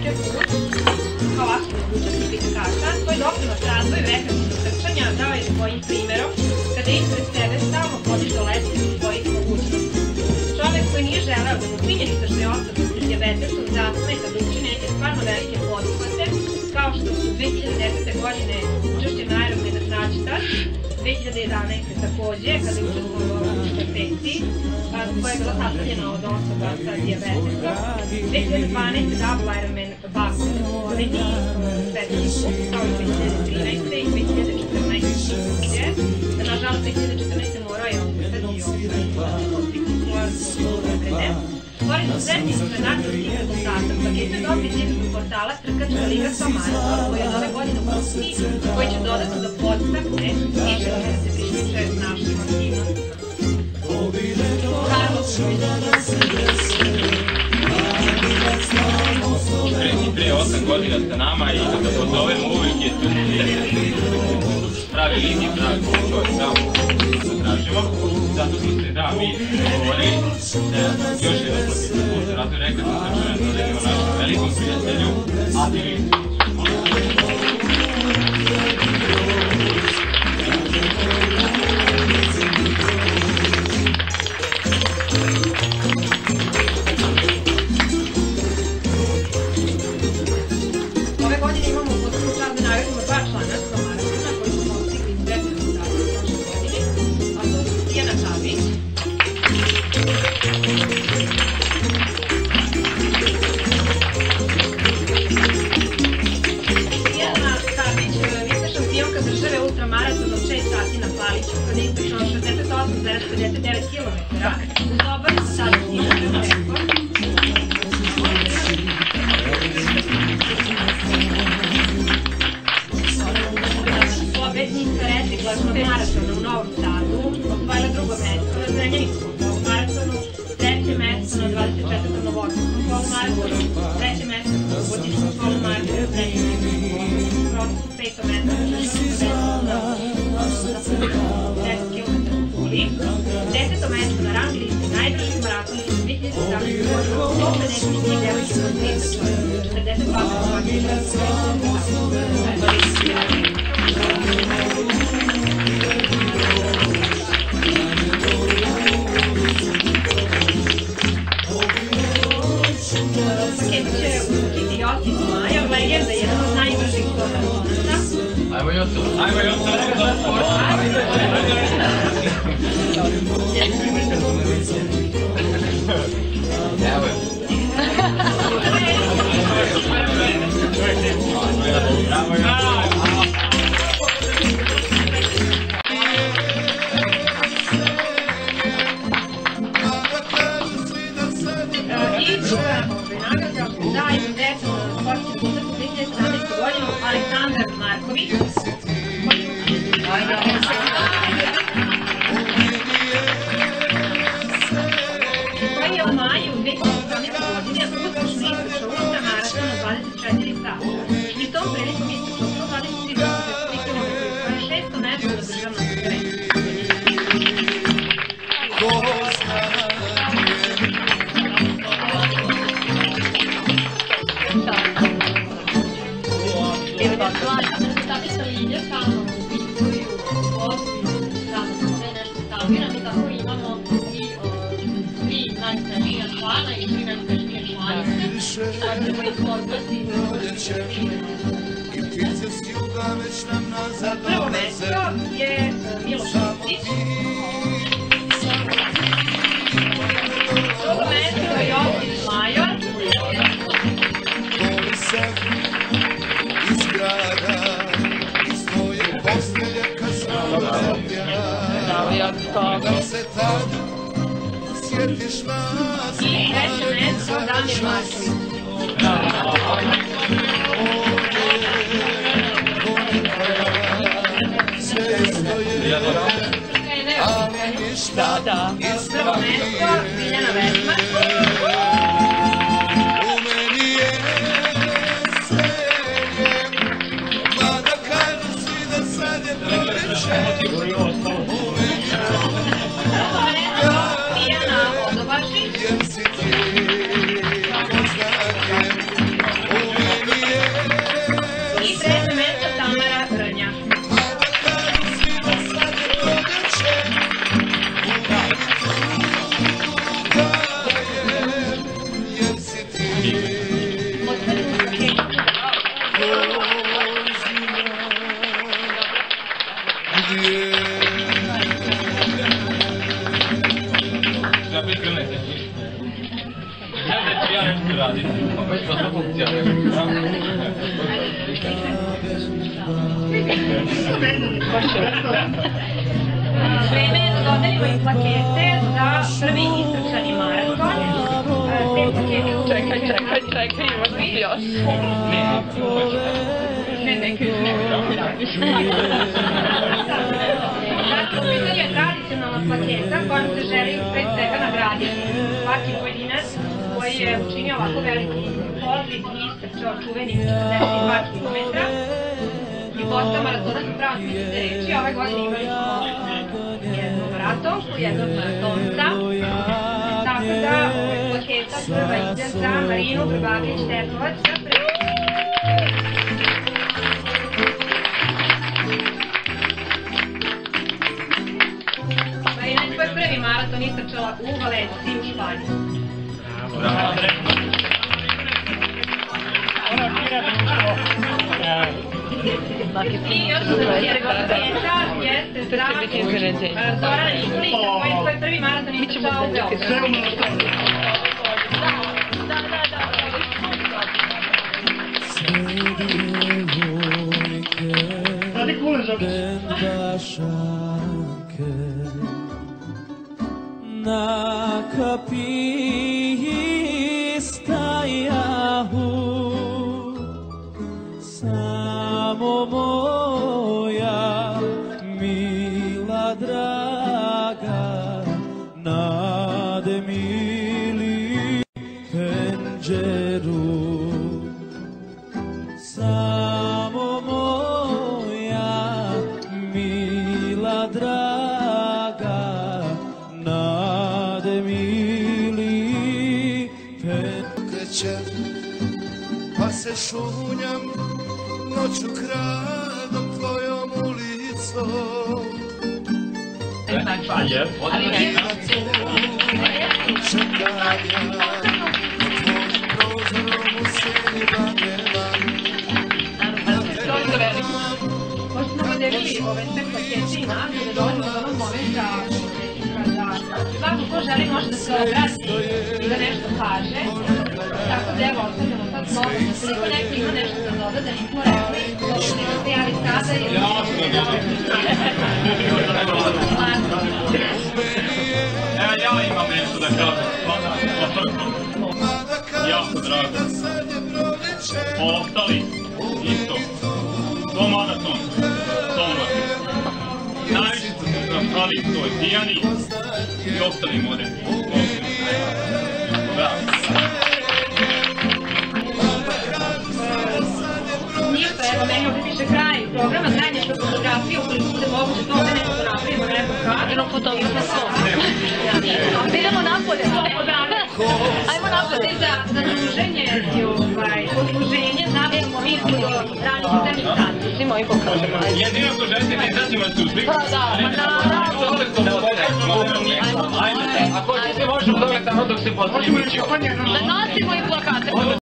teče put kao aktivno učesnik bicikaša. Svoj doprinos razvoju rekreativnog trčanja dao je svojim primerom kada je ispred sebe stalno podizao lestvicu svojih mogućnosti. Čovek koji nije želeo da mu činjenica što je ostao s dijabetesom zasmeta da učini neke stvarno velike poduhvate, kao što su 2010. godine učešće na Ironmanu Tračtar, 2011. takođe, kada je učestvovao u štafeti, koja je bila sastavljena od osoba sa dijabetesom, 2012. Double Ironman Baku na Sloveniji, svetski kup, kao i 2013. i 2014. takođe. Nažalost, 2014. morao je ostati Pored sretnih međunarodnih rezultata, pakete dobri između portala Trkačka liga Somara, koji je od ove godine pustni, koji će dodatno da podstakne više da se priključe našim aktivnostima. Pre 8 godina sa nama i da pozovemo uvijek je tu pravi linije, pravi čovjek, samo da tražimo. Zato smo se, da, mi govorili još jedan profitni put, razvoj rekreativnog trčanja dodelimo našem velikom prijatelju, Adili. Ove godine imamo posebnu čast da nagradimo dva člana Somaratona koji su postigli izuzetne rezultate u prošle godine, a to su Tijana Savić. Tijana Savić je šampionka države ultramaraton od 6 sati na Paliću, kada je istrčala 68,59 km, uz oba sadašnji rekord. Pobednica reciklažnog maratona u Novom Sadu, osvojila drugo mesto na Zrenjaninskom polumaratonu, treće mesto na 24. Novosadskom polumaratonu, treće mesto na Subotičkom polumaratonu, Zrenjaninskom peto mesto na Šeškom na 10 km u Puli, deseto mesto na rang listi najbržih maratona iz 2017. godina, 150 devojke od 30 42 Paket će učiti Josip Major, legenda, jedan od najbržih maratonaca. Ajmo Josip, ajmo Josip. Evo je. Da, izuzetno sportski rezultat u 2017. godinu Aleksandar Marković. Koji je u maju 2017. godine uspešno istrčao ultramaraton na 24 sata. I tom prilikom istrčao 123 km, što je 600 metra na državnom prvenstvu. Prvo mesto je Miloš Čić. Drugo mesto je Josip Major. I treće mesto Damir Marković. Prvo mesto Biljana Vesmar. Tijana Odobašić. Da pripremite. Ja nešto radim. Već pa to funkcionira. Vreme je da dodelimo i plakete za prvi istrčani maraton. Te plakete... Čekaj, možda ti još. Ne, Dakle, u pitanju je tradicionalna plaketa kojom se želi pre svega nagraditi svaki pojedinac koji je učinio ovako veliki podvig i istrčao čuvenih 42 km i postao maratonac u pravom smislu te reči. Ove godine imali smo jednu maratonku, jednog maratonca, tako da plaketa prva ide za Marinu Grbavić-Tepovac za svoj prvi maraton istrčala u Valenciji u Španiji. I još jedna plaketa jeste za Zorana Nikolića koji je svoj prvi maraton istrčala u Beogradu. Na kapiji stajahu samo moja mila draga nade mili penđeru samo moja mila draga nade mili krećem, pa se šunjam noću kradom tvojom ulicom. Čekanja pod tvojim prozorom u sjeni bagrema. Pošto smo podelili ove sve plakete i nagrade, dolazimo do onog momenta kada svako ko želi može da se obrati i da nešto kaže. Tako da evo, ostavljamo sad slobodno. Koliko neko ima nešto da doda, da nismo rekli, slobodno da se javi sada ili da Ja imam nešto da kažem. Jako drago. Ostali isto. To maraton. Najviše su se zahvali toj Dijani i ostalim modelima. Bravo. Ništa, evo meni ovdje piše kraj programa, zajednička fotografija, ukoliko bude moguće to ovdje nešto napravimo, neko kada. Jednom fotografa svoj. Idemo napolje. Ajmo napolje. Za druženje i odluženje zabijemo visku do ranih jutarnjih sati. Svi moji pokažemo. Jedino ako želite da izađemo na suslik. Da, Ajde, ako se možemo dobiti tamo dok se postavimo. da nosimo i plakate.